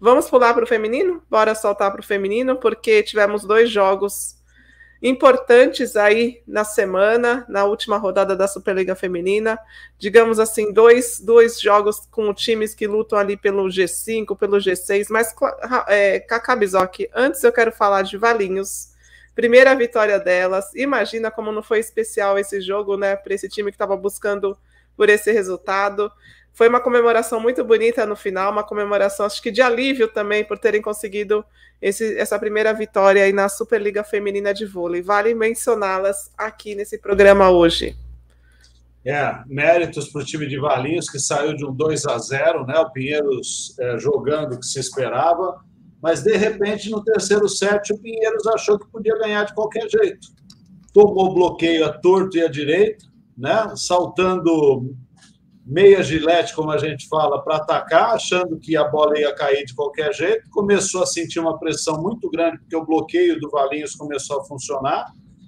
Vamos pular para o feminino? Bora saltar para o feminino, porque tivemos 2 jogos importantes aí na semana, na última rodada da Superliga Feminina. Digamos assim, dois jogos com times que lutam ali pelo G5, pelo G6. Mas, Cacá Bizoc, antes eu quero falar de Valinhos. Primeira vitória delas. Imagina como não foi especial esse jogo, né? Para esse time que estava buscando por esse resultado. Foi uma comemoração muito bonita no final, uma comemoração, acho que de alívio também, por terem conseguido essa primeira vitória aí na Superliga Feminina de Vôlei. Vale mencioná-las aqui nesse programa hoje. Méritos para o time de Valinhos, que saiu de um 2-0, né? O Pinheiros jogando o que se esperava, mas de repente no terceiro set o Pinheiros achou que podia ganhar de qualquer jeito. Tomou bloqueio a torto e a direito, né? Saltando meia gilete, como a gente fala, para atacar, achando que a bola ia cair de qualquer jeito. Começou a sentir uma pressão muito grande, porque o bloqueio do Valinhos começou a funcionar.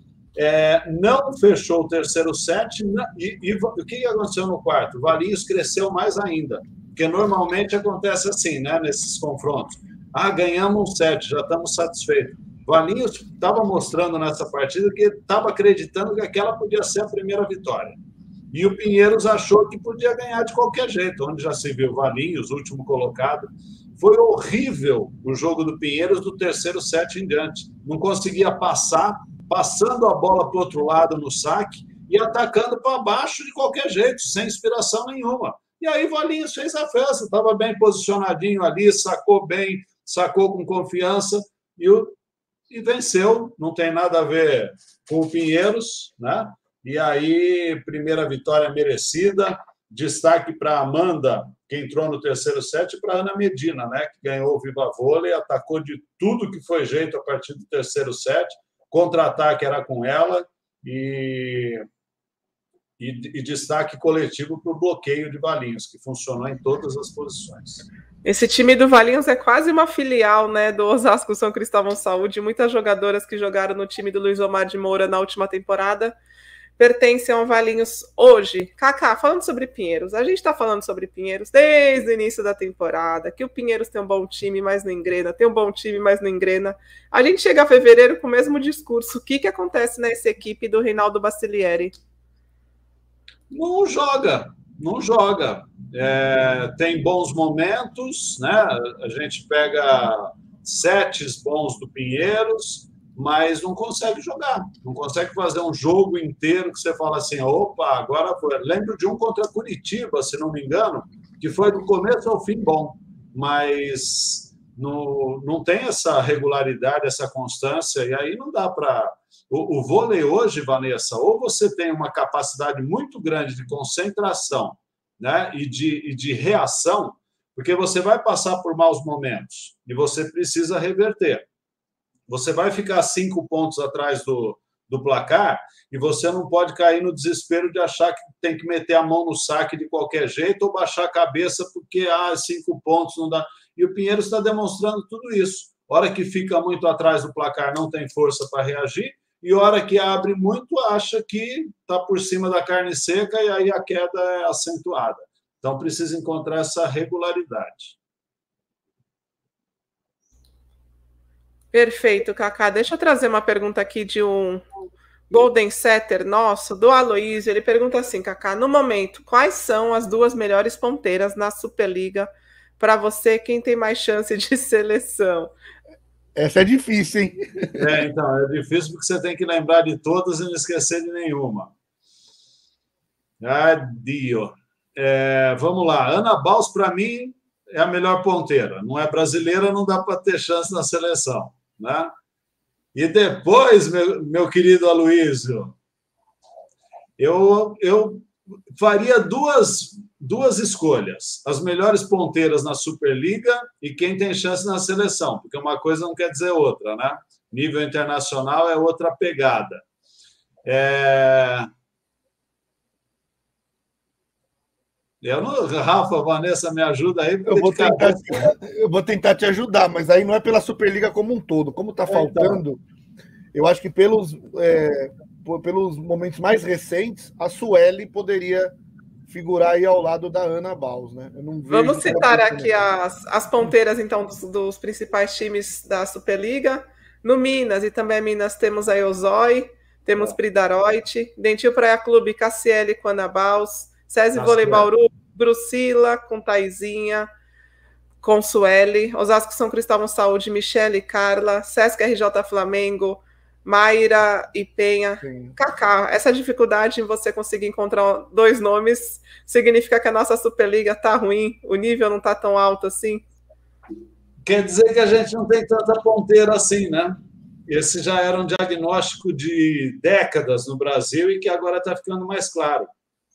Não fechou o terceiro set. E o que aconteceu no quarto? O Valinhos cresceu mais ainda, porque normalmente acontece assim, né, nesses confrontos. Ganhamos um set, já estamos satisfeitos. O Valinhos estava mostrando nessa partida que estava acreditando que aquela podia ser a primeira vitória. E o Pinheiros achou que podia ganhar de qualquer jeito, onde já se viu Valinhos, último colocado. Foi horrível o jogo do Pinheiros do terceiro set em diante. Não conseguia passar, passando a bola para o outro lado no saque e atacando para baixo de qualquer jeito, sem inspiração nenhuma. E aí Valinhos fez a festa, estava bem posicionadinho ali, sacou bem, sacou com confiança e venceu. Não tem nada a ver com o Pinheiros, né? E aí, primeira vitória merecida. Destaque para a Amanda, que entrou no terceiro set, e para a Ana Medina, né, que ganhou o Viva Vôlei, atacou de tudo que foi jeito a partir do terceiro set. Contra-ataque era com ela e destaque coletivo para o bloqueio de Valinhos, que funcionou em todas as posições. Esse time do Valinhos é quase uma filial, né, do Osasco São Cristóvão Saúde. Muitas jogadoras que jogaram no time do Luiz Omar de Moura na última temporada pertencem ao Valinhos hoje. Cacá, falando sobre Pinheiros, a gente está falando sobre Pinheiros desde o início da temporada, que o Pinheiros tem um bom time, mas não engrena, tem um bom time, mas não engrena. A gente chega a fevereiro com o mesmo discurso. O que acontece nessa equipe do Reinaldo Bacilieri? Não joga. Tem bons momentos, né? A gente pega sets bons do Pinheiros, mas não consegue jogar, não consegue fazer um jogo inteiro que você fala assim, opa, agora foi. Lembro de um contra Curitiba, se não me engano, que foi do começo ao fim bom, mas não tem essa regularidade, essa constância, e aí não dá para... O vôlei hoje, Vanessa, ou você tem uma capacidade muito grande de concentração, né, e de reação, porque você vai passar por maus momentos e você precisa reverter. Você vai ficar 5 pontos atrás do placar e você não pode cair no desespero de achar que tem que meter a mão no saque de qualquer jeito ou baixar a cabeça porque 5 pontos não dá. E o Pinheiros está demonstrando tudo isso. Hora que fica muito atrás do placar, não tem força para reagir, e hora que abre muito, acha que está por cima da carne seca e aí a queda é acentuada. Então, precisa encontrar essa regularidade. Perfeito, Cacá. Deixa eu trazer uma pergunta aqui de um Golden Setter nosso, do Aloysio. Ele pergunta assim, Cacá, no momento, quais são as 2 melhores ponteiras na Superliga para você, quem tem mais chance de seleção? Essa é difícil, hein? Então, é difícil porque você tem que lembrar de todas e não esquecer de nenhuma. Dio. Vamos lá. Ana Baus, para mim, é a melhor ponteira. Não é brasileira, não dá para ter chance na seleção, né? E depois, meu querido Aloysio, eu faria duas escolhas. As melhores ponteiras na Superliga e quem tem chance na seleção, porque uma coisa não quer dizer outra, né? Nível internacional é outra pegada. Rafa, Vanessa, me ajuda aí. Eu vou tentar te ajudar, mas aí não é pela Superliga como um todo. Como está faltando, eu acho que pelos momentos mais recentes, a Sueli poderia figurar aí ao lado da Ana Baus, né? Eu não vejo. Vamos citar aqui as ponteiras, então, dos principais times da Superliga. No Minas, e também Minas, temos a Eusói, temos Pridaroit, Dentil Praia Clube, Cassiele com Ana Baus, SESI Vôlei Bauru, Brucila com Taizinha, com Sueli, Osasco São Cristóvão Saúde, Michele e Carla, Sesc RJ Flamengo, Mayra e Penha. Sim. Kaká, essa dificuldade em você conseguir encontrar 2 nomes significa que a nossa Superliga tá ruim, o nível não tá tão alto assim? Quer dizer que a gente não tem tanta ponteira assim, né? Esse já era um diagnóstico de décadas no Brasil e que agora está ficando mais claro.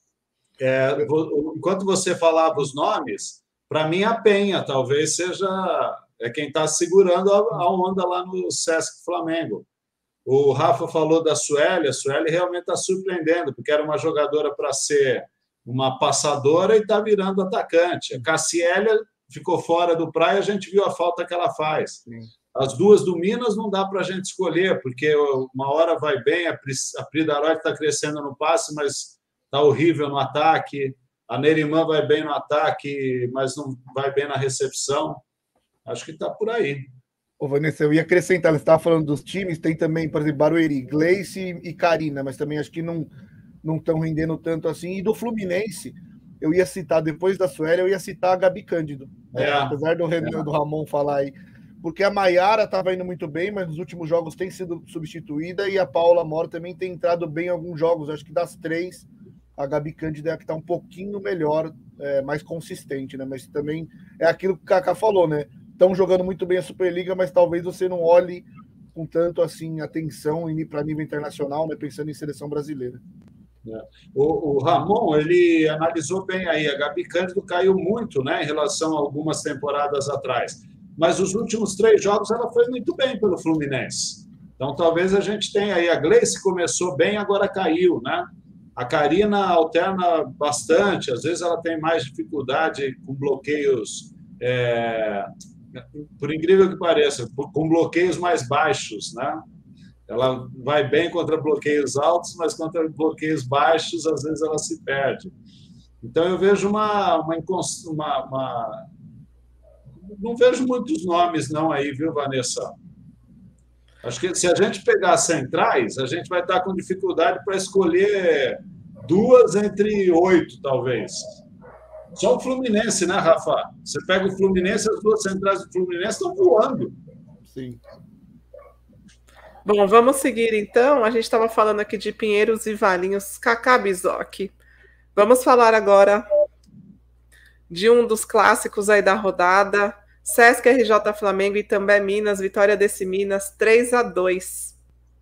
Enquanto você falava os nomes, para mim a Penha talvez seja quem está segurando a onda lá no Sesc Flamengo. O Rafa falou da Sueli, a Sueli realmente está surpreendendo, porque era uma jogadora para ser uma passadora e está virando atacante. A Cassiele ficou fora do Praia, a gente viu a falta que ela faz. Sim. As duas do Minas não dá para a gente escolher, porque uma hora vai bem, a Pridaroit está crescendo no passe, mas está horrível no ataque. A Nerimã vai bem no ataque, mas não vai bem na recepção. Acho que está por aí. Ô, Vanessa, eu ia acrescentar, você estava falando dos times, tem também, por exemplo, Barueri, Gleice e Karina, mas também acho que não estão rendendo tanto assim. E do Fluminense, eu ia citar, depois da Sueli, eu ia citar a Gabi Cândido. Apesar do Ramon falar aí. Porque a Maiara estava indo muito bem, mas nos últimos jogos tem sido substituída, e a Paula Moro também tem entrado bem em alguns jogos. Acho que das 3, a Gabi Cândido é a que está um pouquinho melhor, mais consistente, né? Mas também é aquilo que o Kaká falou, né? Estão jogando muito bem a Superliga, mas talvez você não olhe com tanto assim atenção para nível internacional, né? Pensando em seleção brasileira. O Ramon, ele analisou bem aí. A Gabi Cândido caiu muito, né, em relação a algumas temporadas atrás. Mas os últimos 3 jogos ela foi muito bem pelo Fluminense. Então, talvez a gente tenha aí. A Gleice começou bem, agora caiu, né? A Karina alterna bastante. Às vezes ela tem mais dificuldade com bloqueios, por incrível que pareça, com bloqueios mais baixos, né? Ela vai bem contra bloqueios altos, mas contra bloqueios baixos, às vezes ela se perde. Então, eu vejo não vejo muitos nomes não aí, viu, Vanessa? Acho que se a gente pegar centrais, a gente vai estar com dificuldade para escolher 2 entre 8, talvez. Só o Fluminense, né, Rafa? Você pega o Fluminense, as 2 centrais do Fluminense estão voando. Sim. Bom, vamos seguir então. A gente estava falando aqui de Pinheiros e Valinhos, Kaká Bizoc. Vamos falar agora de um dos clássicos aí da rodada, Sesc RJ Flamengo e também Minas, vitória desse Minas, 3-2.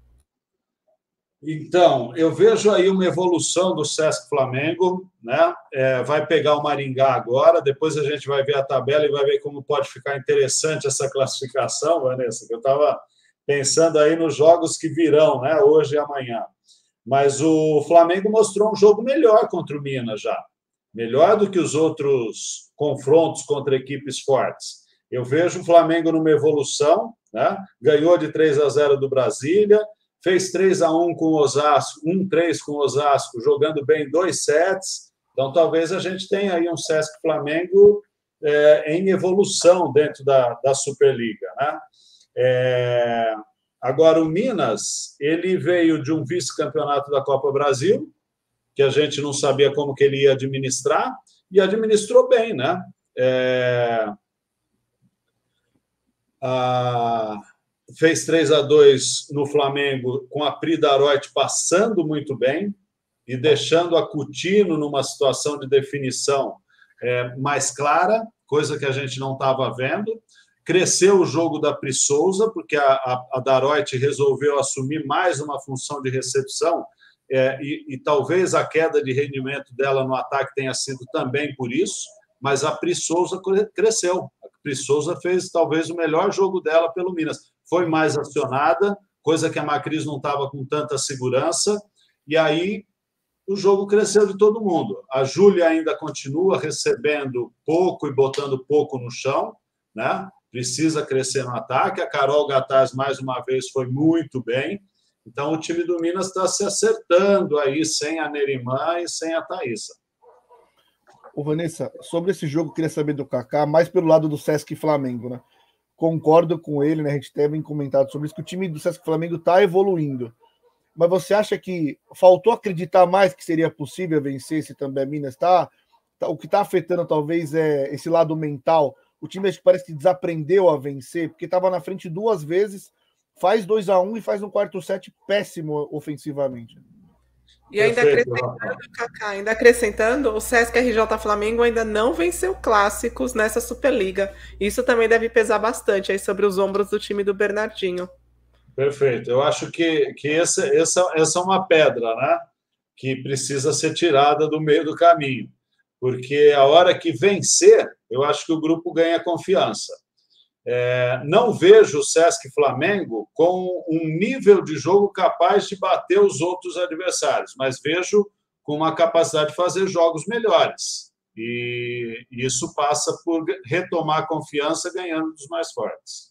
Então, eu vejo aí uma evolução do Sesc Flamengo, né? Vai pegar o Maringá agora, depois a gente vai ver a tabela e vai ver como pode ficar interessante essa classificação, Vanessa, que eu estava pensando aí nos jogos que virão, né? Hoje e amanhã. Mas o Flamengo mostrou um jogo melhor contra o Minas já. Melhor do que os outros confrontos contra equipes fortes. Eu vejo o Flamengo numa evolução, né? Ganhou de 3-0 do Brasília, fez 3-1 com o Osasco, 1-3 com o Osasco, jogando bem 2 sets. Então, talvez a gente tenha aí um Sesc Flamengo em evolução dentro da Superliga, né? Agora, o Minas, ele veio de um vice-campeonato da Copa Brasil, que a gente não sabia como que ele ia administrar, e administrou bem, né? Fez 3-2 no Flamengo, com a Pridaroit passando muito bem e deixando a Coutinho numa situação de definição mais clara, coisa que a gente não estava vendo. Cresceu o jogo da Pri Souza, porque a Daroit resolveu assumir mais uma função de recepção, e talvez a queda de rendimento dela no ataque tenha sido também por isso, mas a Pri Souza cresceu. A Pri Souza fez talvez o melhor jogo dela pelo Minas. Foi mais acionada, coisa que a Macris não estava com tanta segurança, e aí o jogo cresceu de todo mundo. A Júlia ainda continua recebendo pouco e botando pouco no chão, né? Precisa crescer no ataque. A Carol Gataz, mais uma vez, foi muito bem. Então, o time do Minas está se acertando aí, sem a Nerimã e sem a Thaísa. Vanessa, sobre esse jogo, eu queria saber do Kaká, mais pelo lado do Sesc Flamengo, né? Concordo com ele, né? A gente tem comentado sobre isso, que o time do Sesc Flamengo está evoluindo. Mas você acha que faltou acreditar mais que seria possível vencer esse Também Minas? O que está afetando talvez é esse lado mental. O time parece que desaprendeu a vencer, porque estava na frente 2 vezes, faz 2-1 e faz um quarto set péssimo ofensivamente. E ainda acrescentando, Kaká, o Sesc RJ Flamengo ainda não venceu clássicos nessa Superliga. Isso também deve pesar bastante aí sobre os ombros do time do Bernardinho. Perfeito. Eu acho que essa é uma pedra, né? Que precisa ser tirada do meio do caminho. Porque a hora que vencer, eu acho que o grupo ganha confiança. Não vejo o Sesc Flamengo com um nível de jogo capaz de bater os outros adversários, mas vejo com uma capacidade de fazer jogos melhores. E isso passa por retomar a confiança ganhando dos mais fortes.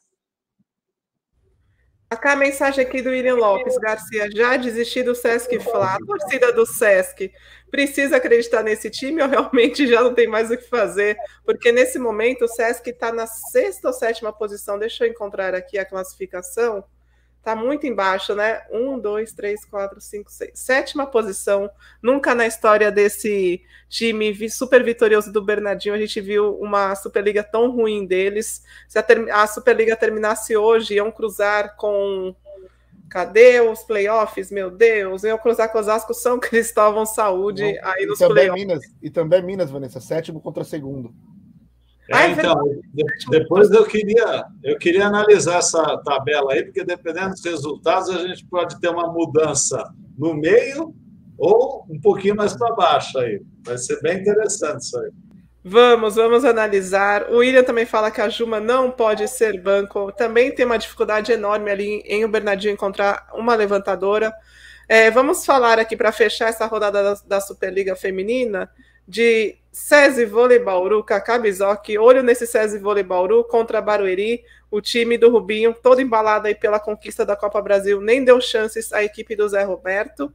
A mensagem aqui do William Lopes Garcia, já desistir do Sesc Fla. A torcida do Sesc precisa acreditar nesse time ou realmente já não tem mais o que fazer? Porque nesse momento o Sesc está na 6ª ou 7ª posição. Deixa eu encontrar aqui a classificação. Está muito embaixo, né? 1, 2, 3, 4, 5, 6. 7ª posição. Nunca na história desse time super vitorioso do Bernardinho a gente viu uma Superliga tão ruim deles. Se a Superliga terminasse hoje, iam cruzar com... Cadê os playoffs? Meu Deus! Iam cruzar com os Osasco, São Cristóvão, Saúde. Aí nos playoffs. E também Minas, Vanessa. 7º contra 2º. Então, depois eu queria analisar essa tabela aí, porque dependendo dos resultados, a gente pode ter uma mudança no meio ou um pouquinho mais para baixo aí. Vai ser bem interessante isso aí. Vamos analisar. O William também fala que a Juma não pode ser banco. Também tem uma dificuldade enorme ali em o Bernardinho encontrar uma levantadora. Vamos falar aqui para fechar essa rodada da Superliga Feminina de SESI Vôlei Bauru, Kaká Bizoc, olho nesse SESI Vôlei Bauru contra Barueri, o time do Rubinho, todo embalado aí pela conquista da Copa Brasil, nem deu chances à equipe do Zé Roberto.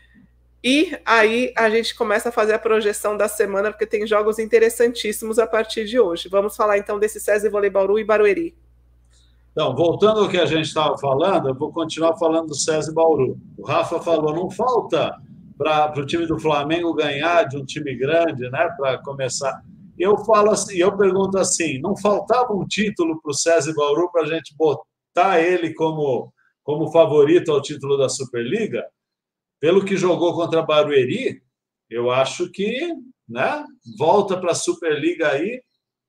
E aí a gente começa a fazer a projeção da semana, porque tem jogos interessantíssimos a partir de hoje. Vamos falar então desse SESI Vôlei Bauru e Barueri. Então, voltando ao que a gente estava falando, eu vou continuar falando do SESI Bauru. O Rafa falou, não falta para o time do Flamengo ganhar de um time grande, né, para começar. Eu falo assim, eu pergunto assim, não faltava um título para o SESI Bauru para a gente botar ele como favorito ao título da Superliga? Pelo que jogou contra Barueri, eu acho que, né, volta para a Superliga aí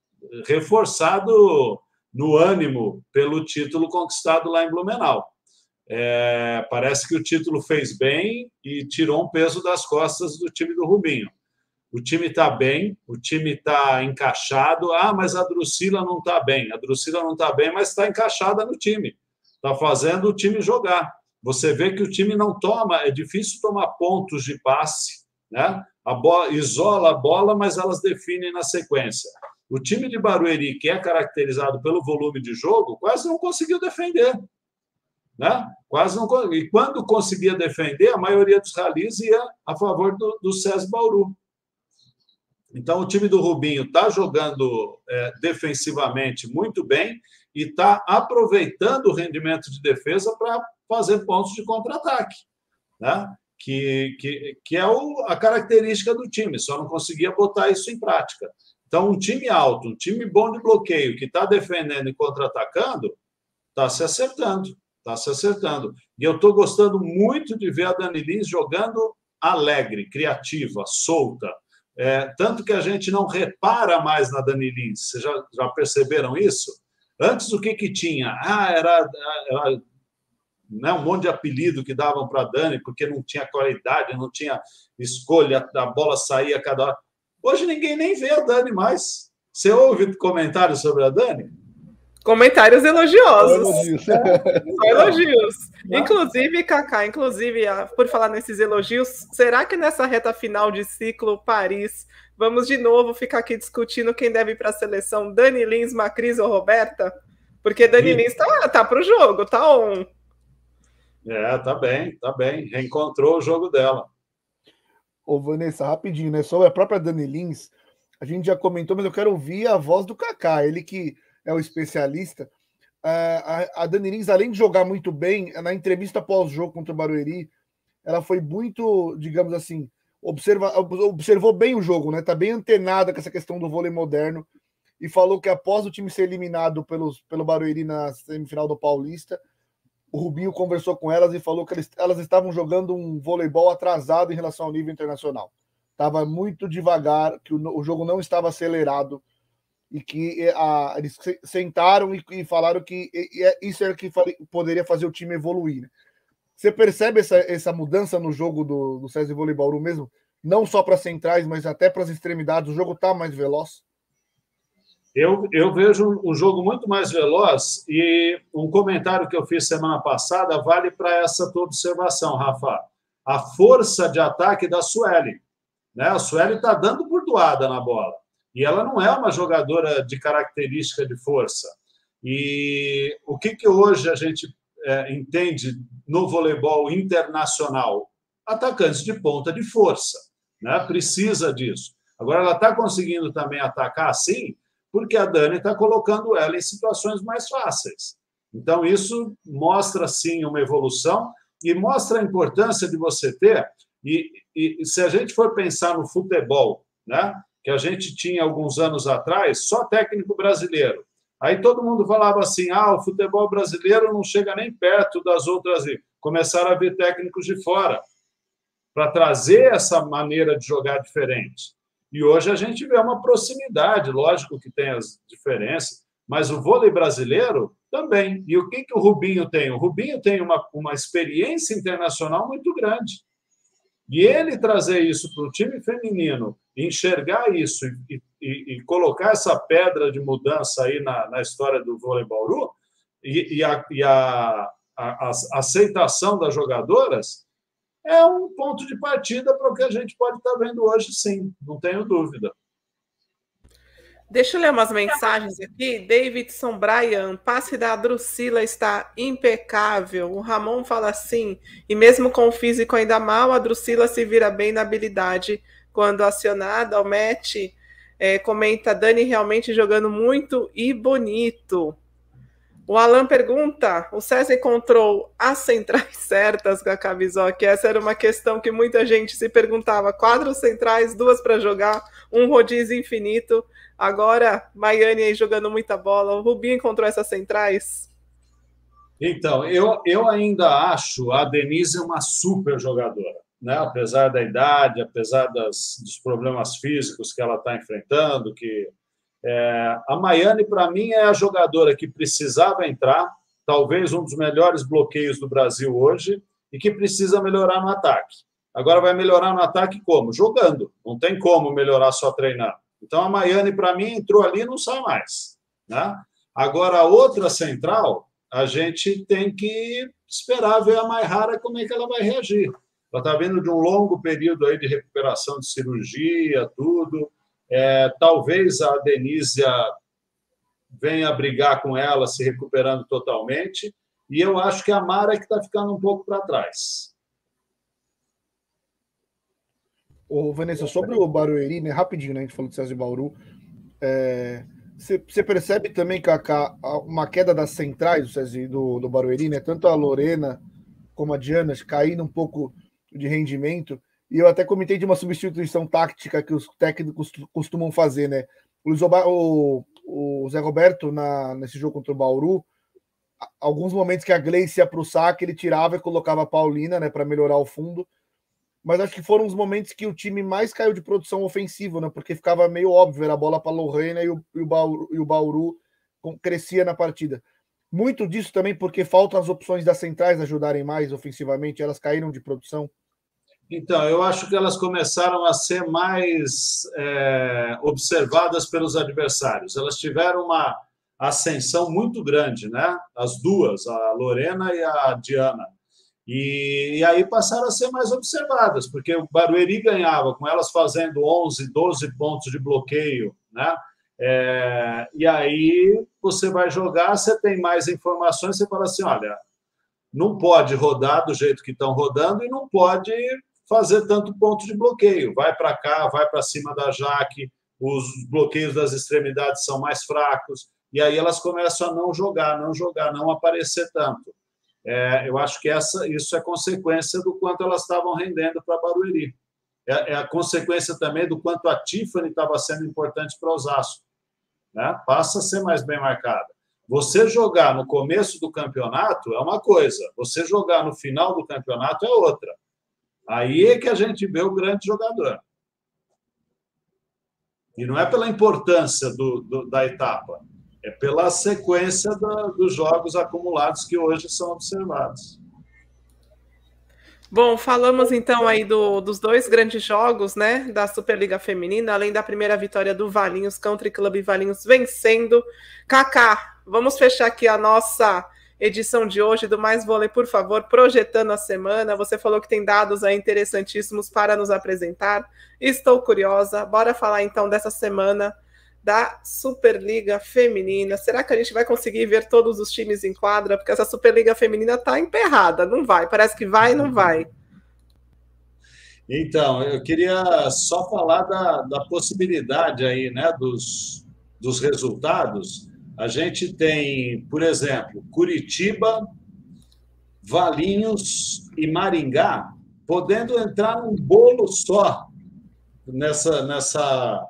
reforçado no ânimo pelo título conquistado lá em Blumenau. Parece que o título fez bem e tirou um peso das costas do time do Rubinho. O time está bem, o time está encaixado. Mas a Drusila não está bem. A Drusila não está bem, mas está encaixada no time. Está fazendo o time jogar. Você vê que o time não toma, é difícil tomar pontos de passe, né? A bola, isola a bola, mas elas definem na sequência. O time de Barueri, que é caracterizado pelo volume de jogo, quase não conseguiu defender. Né? Quase não. E quando conseguia defender, a maioria dos ralis ia a favor do SESI Bauru. Então, o time do Rubinho está jogando defensivamente muito bem e está aproveitando o rendimento de defesa para fazer pontos de contra-ataque, né? Que é a característica do time, só não conseguia botar isso em prática. Então, um time alto, um time bom de bloqueio, que está defendendo e contra-atacando, está se acertando. E eu estou gostando muito de ver a Dani Lins jogando alegre, criativa, solta. Tanto que a gente não repara mais na Dani Lins. Vocês já perceberam isso? Antes, o que tinha? Era né, um monte de apelido que davam para a Dani, porque não tinha qualidade, não tinha escolha, a bola saía a cada hora. Hoje ninguém nem vê a Dani mais. Você ouve comentários sobre a Dani? Comentários elogiosos. Só elogios. Inclusive, Kaká, por falar nesses elogios, será que nessa reta final de ciclo Paris, vamos de novo ficar aqui discutindo quem deve ir para a seleção, Dani Lins, Macris ou Roberta? Porque Dani Lins tá para o jogo, tá on. Tá bem. Reencontrou o jogo dela. Ô, Vanessa, rapidinho, né? Sobre a própria Dani Lins, a gente já comentou, mas eu quero ouvir a voz do Kaká, ele que é o especialista. A Dani Lins, além de jogar muito bem, na entrevista pós-jogo contra o Barueri, ela foi muito, digamos assim, observou bem o jogo, né? Tá bem antenada com essa questão do vôlei moderno e falou que após o time ser eliminado pelo Barueri na semifinal do Paulista, o Rubinho conversou com elas e falou que elas estavam jogando um voleibol atrasado em relação ao nível internacional. Estava muito devagar, que o jogo não estava acelerado e que eles sentaram e falaram que isso era que poderia fazer o time evoluir. Né? Você percebe essa mudança no jogo do César Vôlei Bauru mesmo? Não só para centrais, mas até para as extremidades. O jogo está mais veloz? Eu vejo um jogo muito mais veloz e um comentário que eu fiz semana passada vale para essa tua observação, Rafa. A força de ataque da Sueli. Né? A Sueli está dando burdoada na bola. E ela não é uma jogadora de característica de força. E o que hoje a gente entende no voleibol internacional? Atacantes de ponta de força. Né? Precisa disso. Agora, ela está conseguindo também atacar assim, porque a Dani está colocando ela em situações mais fáceis. Então, isso mostra, sim, uma evolução e mostra a importância de você ter. E se a gente for pensar no futebol, né, que a gente tinha alguns anos atrás, só técnico brasileiro. Aí todo mundo falava assim, o futebol brasileiro não chega nem perto das outras. Começaram a vir técnicos de fora para trazer essa maneira de jogar diferente. E hoje a gente vê uma proximidade, lógico que tem as diferenças, mas o vôlei brasileiro também. E o que o Rubinho tem? O Rubinho tem uma experiência internacional muito grande. E ele trazer isso para o time feminino, enxergar isso e colocar essa pedra de mudança aí na história do vôlei Bauru e a aceitação das jogadoras, é um ponto de partida para o que a gente pode estar vendo hoje, sim, não tenho dúvida. Deixa eu ler umas mensagens aqui. Davidson Bryan, passe da Drusila está impecável. O Ramon fala assim, e mesmo com o físico ainda mal, a Drusila se vira bem na habilidade quando acionada. O Matt comenta, Dani realmente jogando muito e bonito. O Alan pergunta, o César encontrou as centrais certas com a Camisoc? Essa era uma questão que muita gente se perguntava. 4 centrais, 2 para jogar, um rodízio infinito. Agora, Maiane aí jogando muita bola. O Rubinho encontrou essas centrais? Então, eu ainda acho a Denise uma super jogadora. Né? Apesar da idade, apesar dos problemas físicos que ela está enfrentando, a Maiane, para mim, é a jogadora que precisava entrar, talvez um dos melhores bloqueios do Brasil hoje, e que precisa melhorar no ataque. Agora vai melhorar no ataque como? Jogando. Não tem como melhorar só treinando. Então, a Maiane, para mim, entrou ali e não sai mais. Né? Agora, a outra central, a gente tem que esperar ver a Maihara como é que ela vai reagir. Ela está vindo de um longo período aí de recuperação de cirurgia, tudo. Talvez a Denísia venha brigar com ela, se recuperando totalmente, e eu acho que a Mara é que está ficando um pouco para trás. Ô, Vanessa, sobre o Barueri, né, rapidinho, né, a gente falou de César de Bauru, você percebe também que uma queda das centrais do Barueri, né, tanto a Lorena como a Diana caindo um pouco de rendimento. E eu até comentei de uma substituição tática que os técnicos costumam fazer, né? O Zé Roberto, nesse jogo contra o Bauru, alguns momentos que a Gleice ia para o saque, ele tirava e colocava a Paulina, né, para melhorar o fundo. Mas acho que foram os momentos que o time mais caiu de produção ofensiva, né? Porque ficava meio óbvio, era a bola para a Lorena e o Bauru crescia na partida. Muito disso também porque faltam as opções das centrais ajudarem mais ofensivamente, elas caíram de produção. Então, eu acho que elas começaram a ser mais observadas pelos adversários. Elas tiveram uma ascensão muito grande, né? As duas, a Lorena e a Diana. E aí passaram a ser mais observadas, porque o Barueri ganhava com elas fazendo 11, 12 pontos de bloqueio, né? E aí você vai jogar, você tem mais informações, você fala assim, olha, não pode rodar do jeito que estão rodando e não pode fazer tanto ponto de bloqueio. Vai para cá, vai para cima da Jaque, os bloqueios das extremidades são mais fracos, e aí elas começam a não jogar, não aparecer tanto. Eu acho que isso é consequência do quanto elas estavam rendendo para Barueri. É a consequência também do quanto a Tiffany estava sendo importante para Osasco, né? Passa a ser mais bem marcada. Você jogar no começo do campeonato é uma coisa, você jogar no final do campeonato é outra. Aí é que a gente vê o grande jogador. E não é pela importância da etapa, é pela sequência dos jogos acumulados que hoje são observados. Bom, falamos então aí dos dois grandes jogos, né, da Superliga Feminina, além da primeira vitória do Valinhos, Country Club Valinhos vencendo. Kaká, vamos fechar aqui a nossa edição de hoje do Mais Vôlei, por favor, projetando a semana. Você falou que tem dados aí interessantíssimos para nos apresentar. Estou curiosa. Bora falar então dessa semana da Superliga Feminina. Será que a gente vai conseguir ver todos os times em quadra? Porque essa Superliga Feminina está emperrada, não vai. Parece que vai e não vai. Então, eu queria só falar da possibilidade aí, né, dos resultados. A gente tem, por exemplo, Curitiba, Valinhos e Maringá podendo entrar num bolo só nessa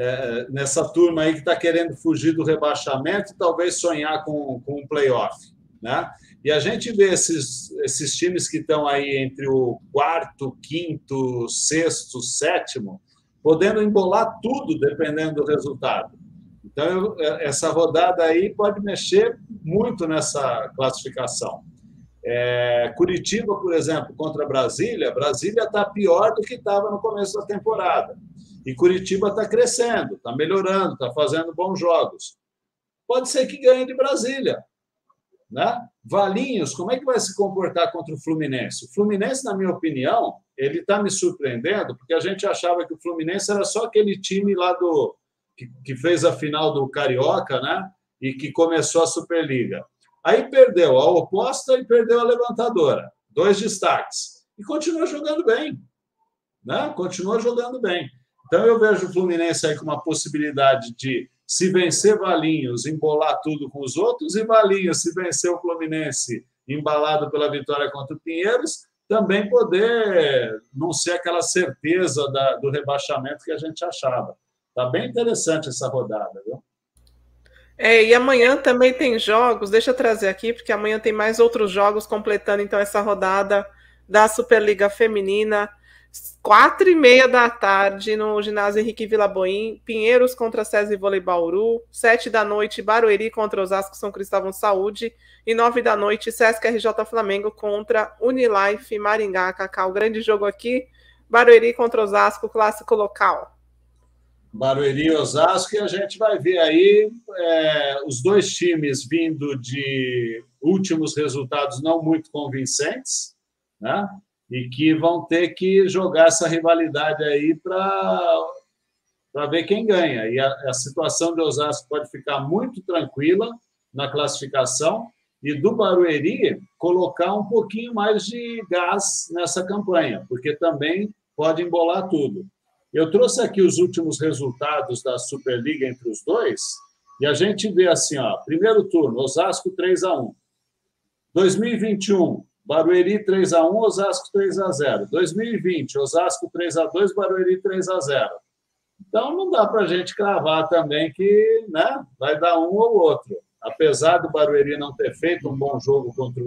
turma aí que está querendo fugir do rebaixamento e talvez sonhar com um playoff, né? E a gente vê esses times que estão aí entre o quarto, quinto, sexto, sétimo, podendo embolar tudo dependendo do resultado. Então, essa rodada aí pode mexer muito nessa classificação. Curitiba, por exemplo, contra Brasília está pior do que estava no começo da temporada. E Curitiba está crescendo, está melhorando, está fazendo bons jogos. Pode ser que ganhe de Brasília, né? Valinhos, como é que vai se comportar contra o Fluminense? O Fluminense, na minha opinião, ele está me surpreendendo, porque a gente achava que o Fluminense era só aquele time lá que fez a final do Carioca, né? E que começou a Superliga. Aí perdeu a oposta e perdeu a levantadora. 2 destaques. E continua jogando bem, né? Continua jogando bem. Então, eu vejo o Fluminense aí com uma possibilidade de, se vencer Valinhos, embolar tudo com os outros, e Valinhos, se vencer o Fluminense, embalado pela vitória contra o Pinheiros, também poder não ser aquela certeza do rebaixamento que a gente achava. Está bem interessante essa rodada, viu? E amanhã também tem jogos, deixa eu trazer aqui, porque amanhã tem mais outros jogos completando, então, essa rodada da Superliga Feminina. 4h30 da tarde no ginásio Henrique Vilaboim, Pinheiros contra SESI Vôlei Bauru, 7 da noite Barueri contra Osasco São Cristóvão Saúde e 9 da noite Sesc RJ Flamengo contra Unilife Maringá. Cacau, grande jogo aqui, Barueri contra Osasco, clássico local. Barueri e Osasco, e a gente vai ver aí os dois times vindo de últimos resultados não muito convincentes, né? E que vão ter que jogar essa rivalidade aí para ver quem ganha. E a situação de Osasco pode ficar muito tranquila na classificação e do Barueri colocar um pouquinho mais de gás nessa campanha, porque também pode embolar tudo. Eu trouxe aqui os últimos resultados da Superliga entre os dois e a gente vê assim, ó, primeiro turno, Osasco 3-1. 2021, Barueri 3-1, Osasco 3-0. 2020, Osasco 3-2, Barueri 3-0. Então, não dá para a gente cravar também que, né, vai dar um ou outro. Apesar do Barueri não ter feito um bom jogo contra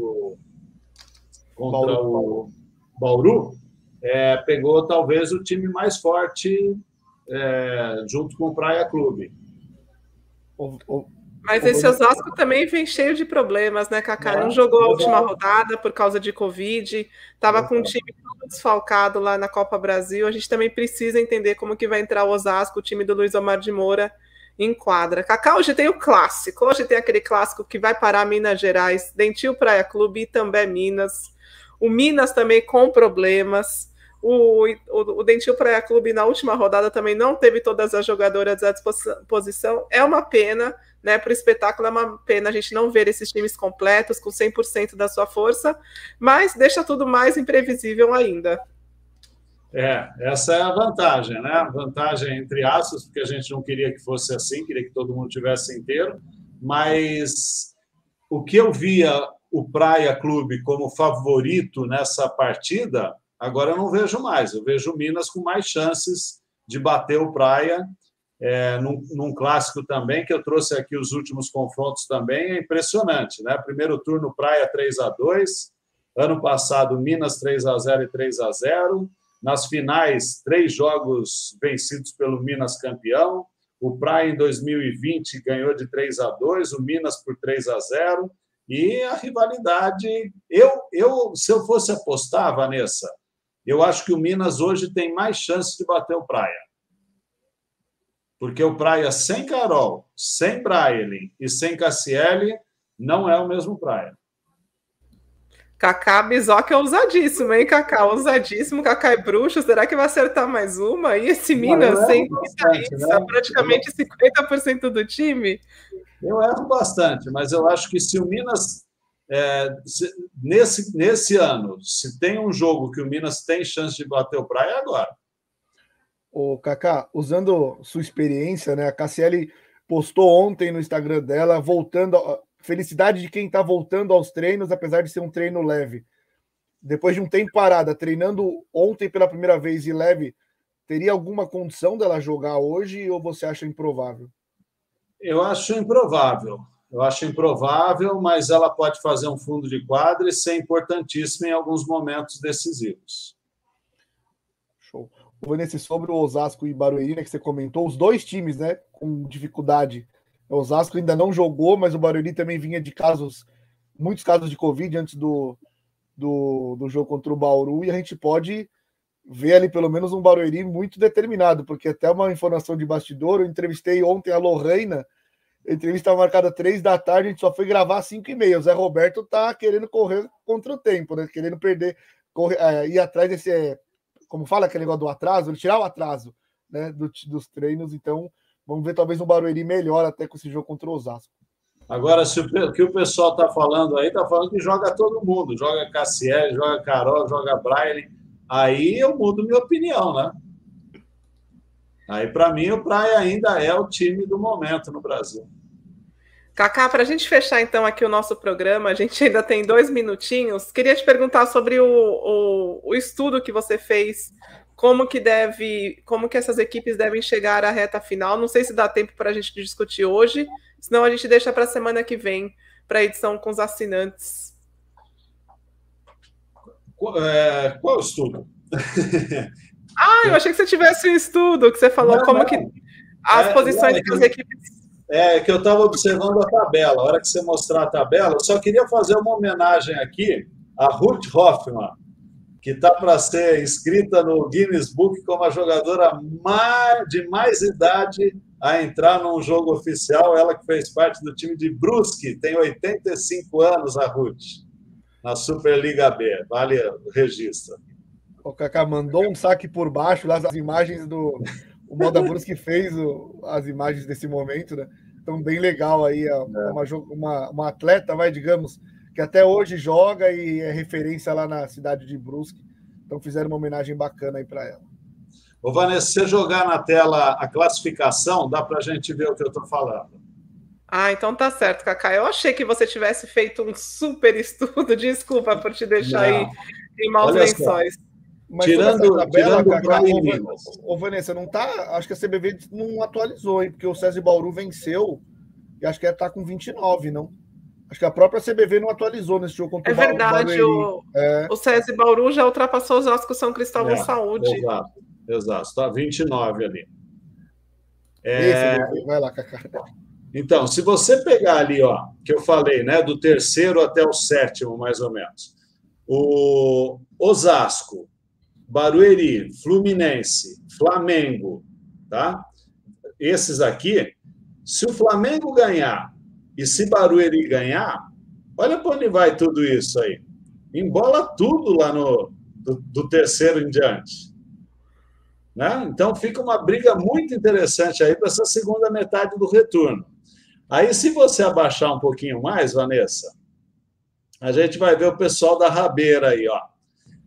o Bauru, pegou talvez o time mais forte junto com o Praia Clube. Mas esse Osasco também vem cheio de problemas, né, Cacá? Não jogou a última rodada por causa de Covid, estava com um time todo desfalcado lá na Copa Brasil. A gente também precisa entender como que vai entrar o Osasco, o time do Luiz Omar de Moura, em quadra. Cacá, hoje tem o clássico, hoje tem aquele clássico que vai parar Minas Gerais, Dentil Praia Clube e também Minas. O Minas também com problemas. O Dentil Praia Clube na última rodada também não teve todas as jogadoras à disposição. É uma pena, né? Para o espetáculo é uma pena a gente não ver esses times completos, com 100% da sua força, mas deixa tudo mais imprevisível ainda. Essa é a vantagem, né? Vantagem entre aspas, porque a gente não queria que fosse assim, queria que todo mundo tivesse inteiro, mas o que eu via o Praia Clube como favorito nessa partida, agora eu não vejo mais. Eu vejo o Minas com mais chances de bater o Praia, num clássico também, que eu trouxe aqui os últimos confrontos também, é impressionante, né? Primeiro turno, Praia 3-2, ano passado, Minas 3-0 e 3-0, nas finais, 3 jogos vencidos pelo Minas campeão, o Praia em 2020 ganhou de 3-2, o Minas por 3-0, e a rivalidade... se eu fosse apostar, Vanessa, eu acho que o Minas hoje tem mais chance de bater o Praia. Porque o Praia sem Carol, sem Braille e sem Cassiele não é o mesmo Praia. Kaká Bizoca é ousadíssimo, hein, Kaká? Ousadíssimo, Kaká é bruxo. Será que vai acertar mais uma? E esse Minas sem Itaísa, praticamente 50% do time? Eu erro bastante, mas eu acho que se o Minas, nesse ano, se tem um jogo que o Minas tem chance de bater o Praia, é agora. Ô, Kaká, usando sua experiência, né? A Cassiele postou ontem no Instagram dela, voltando. Felicidade de quem está voltando aos treinos, apesar de ser um treino leve. Depois de um tempo parada, treinando ontem pela primeira vez e leve, teria alguma condição dela jogar hoje ou você acha improvável? Eu acho improvável. Mas ela pode fazer um fundo de quadra e ser importantíssima em alguns momentos decisivos. Show. Vanessa, sobre o Osasco e Barueri, né, que você comentou, os dois times, né, com dificuldade. O Osasco ainda não jogou, mas o Barueri também vinha de muitos casos de Covid antes do jogo contra o Bauru, e a gente pode ver ali pelo menos um Barueri muito determinado, porque até uma informação de bastidor, eu entrevistei ontem a Lorraina, a entrevista estava marcada 3 da tarde, a gente só foi gravar às 5h30. O Zé Roberto tá querendo correr contra o tempo, né? Querendo ir atrás desse, como fala aquele negócio do atraso, ele tirar o atraso, né, dos treinos. Então, vamos ver talvez um Barueri melhor até com esse jogo contra o Osasco. Agora, se o que o pessoal está falando aí, está falando que joga todo mundo, joga Cassiele, joga Carol, joga Braille, aí eu mudo minha opinião, né? Aí, para mim, o Praia ainda é o time do momento no Brasil. Kaká, para a gente fechar então aqui o nosso programa, a gente ainda tem 2 minutinhos. Queria te perguntar sobre o estudo que você fez, como que essas equipes devem chegar à reta final. Não sei se dá tempo para a gente discutir hoje, senão a gente deixa para a semana que vem, para a edição com os assinantes. Qual estudo? Eu achei que você tivesse um estudo, que você falou que as posições das equipes... Que eu estava observando a tabela. A hora que você mostrar a tabela, eu só queria fazer uma homenagem aqui a Ruth Hoffmann, que está para ser inscrita no Guinness Book como a jogadora de mais idade a entrar num jogo oficial. Ela que fez parte do time de Brusque, tem 85 anos, a Ruth, na Superliga B. Vale o registro. O Kaká mandou um saque por baixo, lá as imagens o Moda Brusque fez as imagens desse momento, né? Então, bem legal aí, uma atleta, digamos, que até hoje joga e é referência lá na cidade de Brusque. Então, fizeram uma homenagem bacana aí para ela. Ô, Vanessa, se você jogar na tela a classificação, dá para a gente ver o que eu estou falando. Então tá certo, Kaká. Eu achei que você tivesse feito um super estudo. Desculpa por te deixar aí em maus lençóis. Mas tirando Kaká, Vanessa, não tá. Acho que a CBV não atualizou, hein? Porque o César Bauru venceu e acho que está com 29, não? Acho que a própria CBV não atualizou nesse jogo contra o Bauru. É verdade, o César Bauru já ultrapassou os Osasco São Cristóvão Saúde. Exato, está 29 ali. Vai lá, Kaká. Então, se você pegar ali, que eu falei, né, do terceiro até o 7º, mais ou menos, o Osasco, Barueri, Fluminense, Flamengo, tá? Esses aqui, se o Flamengo ganhar e se Barueri ganhar, olha para onde vai tudo isso aí. Embola tudo lá do terceiro em diante. Né? Então, fica uma briga muito interessante aí para essa segunda metade do retorno. Aí, se você abaixar um pouquinho mais, Vanessa, a gente vai ver o pessoal da Rabeira aí,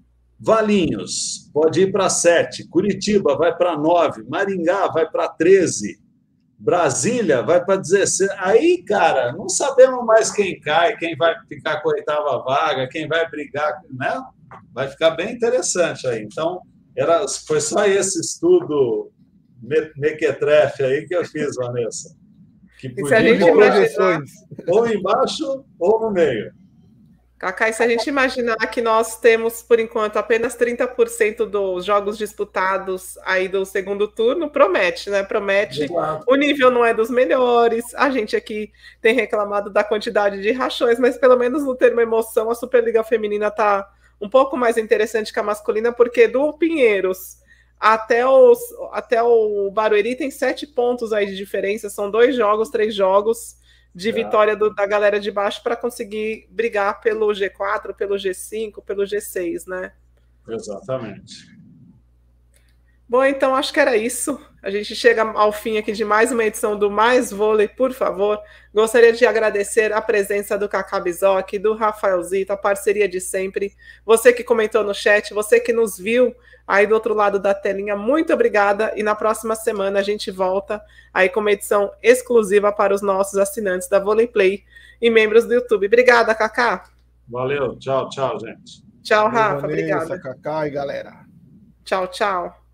Valinhos pode ir para 7, Curitiba vai para 9, Maringá vai para 13, Brasília vai para 16. Aí, cara, não sabemos mais quem cai, quem vai ficar com a 8ª vaga, quem vai brigar, né? Vai ficar bem interessante aí. Então, foi só esse estudo mequetrefe aí que eu fiz, Vanessa. Que podia imaginar... ou embaixo ou no meio. Cacá, e se a gente imaginar que nós temos, por enquanto, apenas 30% dos jogos disputados aí do segundo turno, promete, né? Promete. Exato. O nível não é dos melhores. A gente aqui tem reclamado da quantidade de rachões, mas pelo menos no termo emoção, a Superliga Feminina está um pouco mais interessante que a masculina, porque do Pinheiros até o Barueri tem 7 pontos aí de diferença. São 2 jogos, 3 jogos de vitória da galera de baixo para conseguir brigar pelo G4, pelo G5, pelo G6, né? Exatamente. Bom, então acho que era isso. A gente chega ao fim aqui de mais uma edição do Mais Vôlei, por favor. Gostaria de agradecer a presença do Cacá Bizoc, do Rafaelzito, a parceria de sempre. Você que comentou no chat, você que nos viu aí do outro lado da telinha, muito obrigada. E na próxima semana a gente volta aí com uma edição exclusiva para os nossos assinantes da Vôlei Play e membros do YouTube. Obrigada, Cacá. Valeu, tchau, gente. Tchau, Rafa, obrigada. Cacá e galera. Tchau, tchau.